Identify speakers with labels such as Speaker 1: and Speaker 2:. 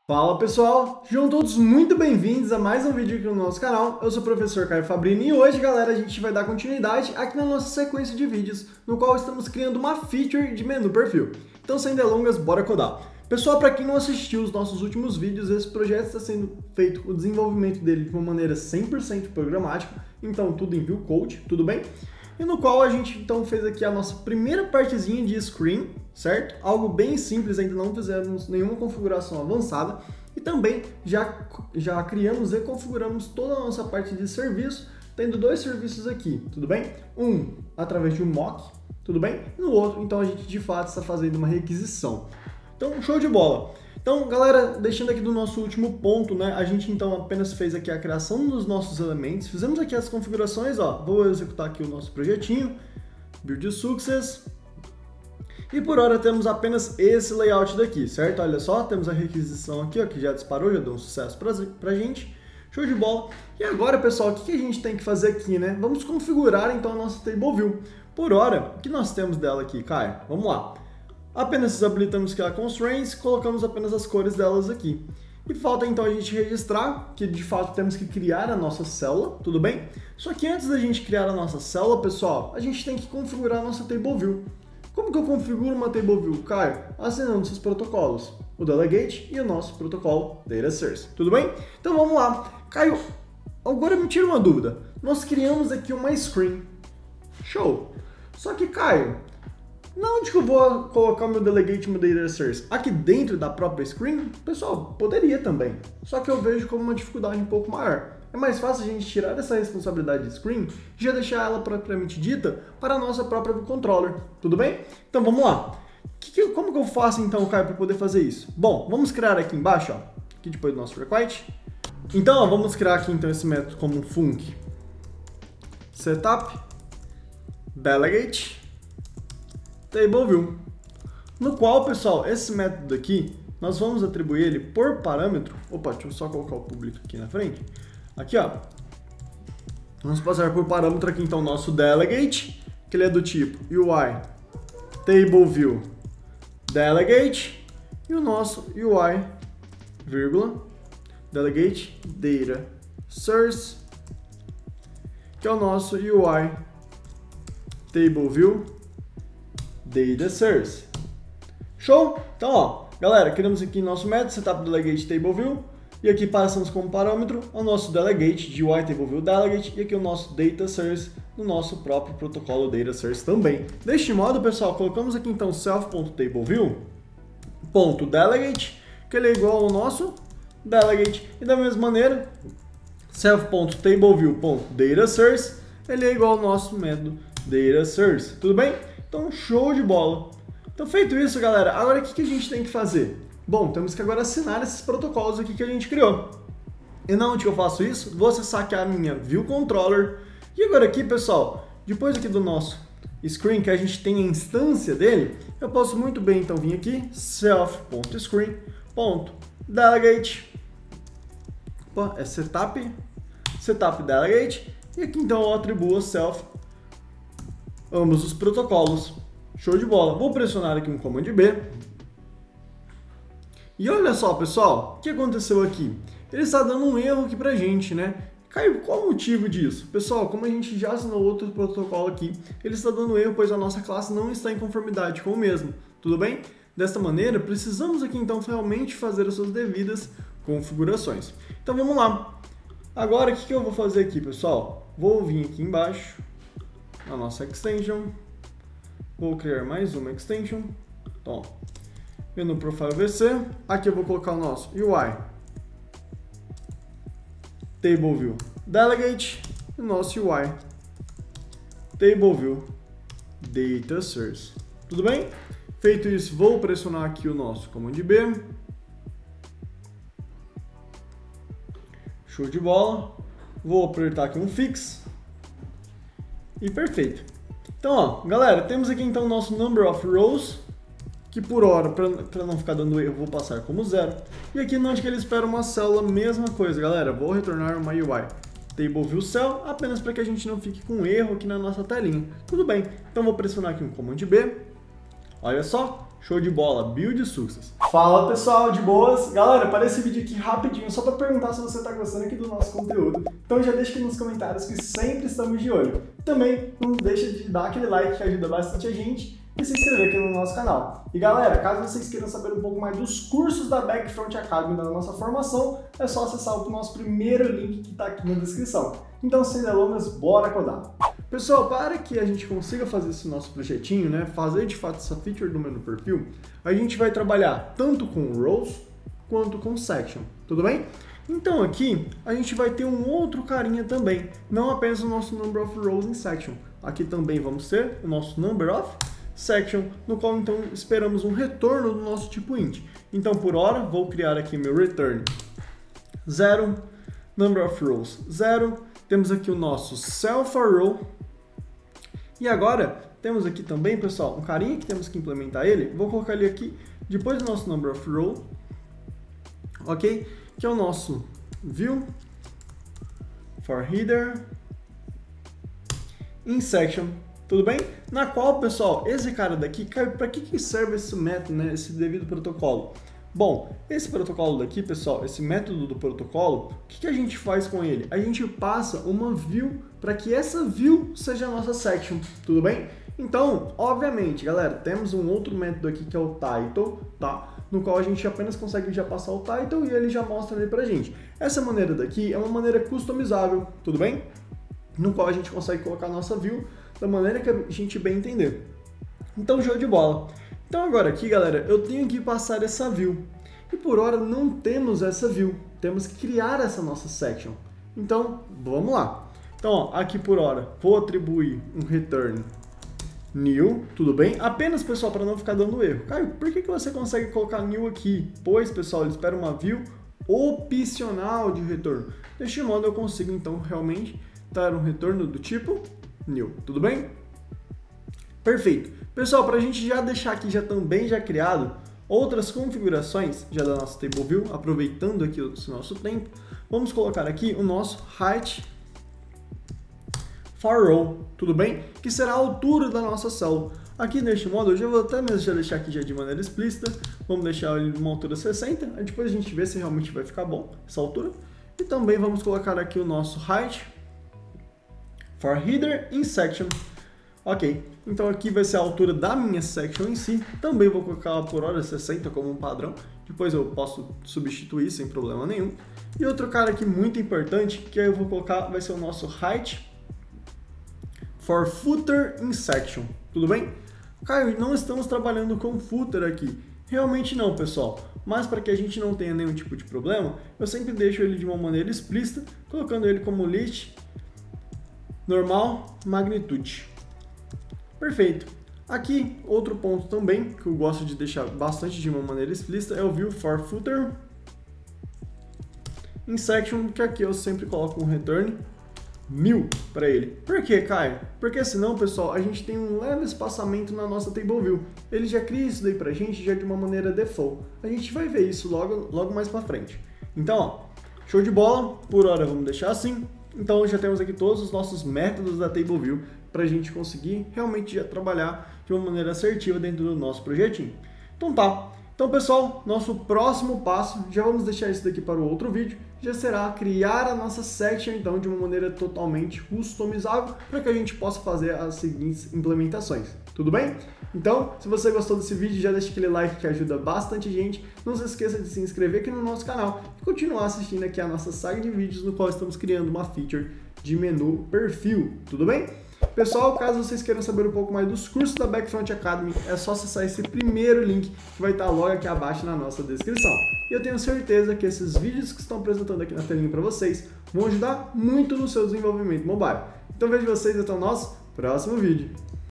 Speaker 1: Fala pessoal, sejam todos muito bem-vindos a mais um vídeo aqui no nosso canal. Eu sou o professor Caio Fabrini e hoje, galera, a gente vai dar continuidade aqui na nossa sequência de vídeos, no qual estamos criando uma feature de menu perfil. Então, sem delongas, bora codar. Pessoal, para quem não assistiu os nossos últimos vídeos, esse projeto está sendo feito, o desenvolvimento dele de uma maneira 100% programática, então tudo em Vue Code, tudo bem? E no qual a gente então fez aqui a nossa primeira partezinha de screen, certo? Algo bem simples, ainda não fizemos nenhuma configuração avançada. E também já criamos e configuramos toda a nossa parte de serviço, tendo dois serviços aqui, tudo bem? Um através de um mock, tudo bem? E no outro, então a gente de fato está fazendo uma requisição. Então, show de bola! Então, galera, deixando aqui do nosso último ponto, né, a gente então apenas fez aqui a criação dos nossos elementos, fizemos aqui as configurações, ó, vou executar aqui o nosso projetinho, build success, e por hora temos apenas esse layout daqui, certo? Olha só, temos a requisição aqui, ó, que já disparou, já deu um sucesso pra gente, show de bola. E agora, pessoal, o que a gente tem que fazer aqui, né? Vamos configurar então a nossa Table View. Por hora, o que nós temos dela aqui, Caio? Vamos lá. Apenas desabilitamos aqui a constraints, colocamos apenas as cores delas aqui. E falta então a gente registrar que de fato temos que criar a nossa célula, tudo bem? Só que antes da gente criar a nossa célula, pessoal, a gente tem que configurar a nossa Table View. Como que eu configuro uma Table View, Caio? Assinando esses protocolos, o Delegate e o nosso protocolo Data Source, tudo bem? Então vamos lá. Caio, agora me tira uma dúvida. Nós criamos aqui uma screen. Show! Só que, Caio, onde que eu vou colocar o meu Delegate e o meu Data Source? Aqui dentro da própria screen? Pessoal, poderia também. Só que eu vejo como uma dificuldade um pouco maior. É mais fácil a gente tirar essa responsabilidade de screen e já deixar ela propriamente dita para a nossa própria View Controller. Tudo bem? Então vamos lá. Como que eu faço então, Caio, para poder fazer isso? Bom, vamos criar aqui embaixo, ó, aqui depois do nosso request. Então, ó, vamos criar aqui então esse método como um func setup delegate Table View, no qual, pessoal, esse método aqui, nós vamos atribuir ele por parâmetro. Opa, deixa eu só colocar o público aqui na frente. Aqui, ó. Vamos passar por parâmetro aqui, então, o nosso delegate, que ele é do tipo UI Table View Delegate, e o nosso UI, vírgula, Delegate Data Source, que é o nosso UI Table View Data Source. Show? Então, ó, galera, criamos aqui nosso método setup delegate table view e aqui passamos como parâmetro o nosso delegate de UI table view delegate e aqui o nosso data source no nosso próprio protocolo data source também. Deste modo, pessoal, colocamos aqui então self.tableview.delegate, que ele é igual ao nosso delegate, e da mesma maneira self.tableview.data source, ele é igual ao nosso método data source. Tudo bem? Então, show de bola! Então, feito isso, galera, agora o que a gente tem que fazer? Bom, temos que agora assinar esses protocolos aqui que a gente criou. E na onde eu faço isso? Vou acessar aqui a minha View Controller. E agora aqui, pessoal, depois aqui do nosso screen, que a gente tem a instância dele, eu posso muito bem, então, vir aqui, self.screen.delegate, é setup delegate, e aqui, então, eu atribuo self ambos os protocolos. Show de bola. Vou pressionar aqui um Command B. E olha só, pessoal, o que aconteceu aqui? Ele está dando um erro aqui pra gente, né? Caio, qual o motivo disso? Pessoal, como a gente já assinou outro protocolo aqui, ele está dando erro, pois a nossa classe não está em conformidade com o mesmo. Tudo bem? Desta maneira, precisamos aqui então realmente fazer as suas devidas configurações. Então vamos lá. Agora, o que eu vou fazer aqui, pessoal? Vou vir aqui embaixo a nossa extension, vou criar mais uma extension, então, menu Profile VC, aqui eu vou colocar o nosso UI Table View Delegate e o nosso UI Table View Data Source. Tudo bem? Feito isso, vou pressionar aqui o nosso Command B. Show de bola. Vou apertar aqui um Fix. E perfeito. Então, ó, galera, temos aqui então o nosso number of rows, que por hora, para não ficar dando erro, vou passar como 0. E aqui onde que ele espera uma célula, mesma coisa, galera, vou retornar uma UI Table View Cell, apenas para que a gente não fique com erro aqui na nossa telinha. Tudo bem, então vou pressionar aqui um Command B, Olha só, show de bola, Build Success. Fala pessoal, de boas? Galera, para esse vídeo aqui rapidinho, só para perguntar se você está gostando aqui do nosso conteúdo. Então já deixa aqui nos comentários que sempre estamos de olho. Também não deixa de dar aquele like que ajuda bastante a gente e se inscrever aqui no nosso canal. E galera, caso vocês queiram saber um pouco mais dos cursos da Backfront Academy da nossa formação, é só acessar o nosso primeiro link que está aqui na descrição. Então, sem delongas, bora codar! Pessoal, para que a gente consiga fazer esse nosso projetinho, né, fazer de fato essa feature do menu perfil, a gente vai trabalhar tanto com rows quanto com section, tudo bem? Então aqui a gente vai ter um outro carinha também, não apenas o nosso number of rows in section. Aqui também vamos ter o nosso number of section, no qual então esperamos um retorno do nosso tipo int. Então por hora vou criar aqui meu return 0, number of rows 0, temos aqui o nosso self_row e agora temos aqui também, pessoal, um carinha que temos que implementar ele. Vou colocar ele aqui depois do nosso number of row, ok? Que é o nosso view for header in section. Tudo bem? Na qual, pessoal, esse cara daqui, para que serve esse método, né, esse devido protocolo? Bom, esse protocolo daqui, pessoal, esse método do protocolo, o que a gente faz com ele? A gente passa uma view para que essa view seja a nossa section, tudo bem? Então, obviamente, galera, temos um outro método aqui que é o title, tá? No qual a gente apenas consegue já passar o title e ele já mostra ali pra gente. Essa maneira daqui é uma maneira customizável, tudo bem? No qual a gente consegue colocar a nossa view da maneira que a gente bem entender. Então, show de bola. Então agora aqui, galera, eu tenho que passar essa view. E por hora não temos essa view. Temos que criar essa nossa section. Então, vamos lá. Então, ó, aqui por hora, vou atribuir um return new, tudo bem? Apenas, pessoal, para não ficar dando erro. Caio, por que você consegue colocar new aqui? Pois, pessoal, ele espera uma view opcional de retorno. Deste modo, eu consigo, então, realmente dar um retorno do tipo new, tudo bem? Perfeito. Pessoal, para a gente já deixar aqui também criado outras configurações já da nossa table view, aproveitando aqui o nosso tempo, vamos colocar aqui o nosso height for row, tudo bem? Que será a altura da nossa célula. Aqui neste modo, eu já vou até mesmo deixar aqui de maneira explícita, vamos deixar ele numa altura 60, aí depois a gente vê se realmente vai ficar bom essa altura. E também vamos colocar aqui o nosso height for header in section. Ok, então aqui vai ser a altura da minha section em si, também vou colocar ela por hora 60 como um padrão, depois eu posso substituir sem problema nenhum. E outro cara aqui muito importante, que eu vou colocar, vai ser o nosso height for footer in section, tudo bem? Caio, não estamos trabalhando com footer aqui, realmente não, pessoal, mas para que a gente não tenha nenhum tipo de problema, eu sempre deixo ele de uma maneira explícita, colocando ele como list normal magnitude. Perfeito. Aqui, outro ponto também, que eu gosto de deixar bastante de uma maneira explícita, é o view for footer in section, que aqui eu sempre coloco um return 1000 para ele. Por que, Caio? Porque senão, pessoal, a gente tem um leve espaçamento na nossa table view. Ele já cria isso daí pra gente já de uma maneira default. A gente vai ver isso logo mais para frente. Então, ó, show de bola. Por hora vamos deixar assim. Então já temos aqui todos os nossos métodos da table view para a gente conseguir realmente já trabalhar de uma maneira assertiva dentro do nosso projetinho. Então tá. Então pessoal, nosso próximo passo, já vamos deixar isso daqui para o outro vídeo, já será criar a nossa section então de uma maneira totalmente customizável para que a gente possa fazer as seguintes implementações. Tudo bem? Então, se você gostou desse vídeo, já deixa aquele like que ajuda bastante a gente. Não se esqueça de se inscrever aqui no nosso canal e continuar assistindo aqui a nossa saga de vídeos no qual estamos criando uma feature de menu perfil. Tudo bem? Pessoal, caso vocês queiram saber um pouco mais dos cursos da Backfront Academy, é só acessar esse primeiro link que vai estar logo aqui abaixo na nossa descrição. E eu tenho certeza que esses vídeos que estão apresentando aqui na telinha para vocês vão ajudar muito no seu desenvolvimento mobile. Então vejo vocês até o nosso próximo vídeo.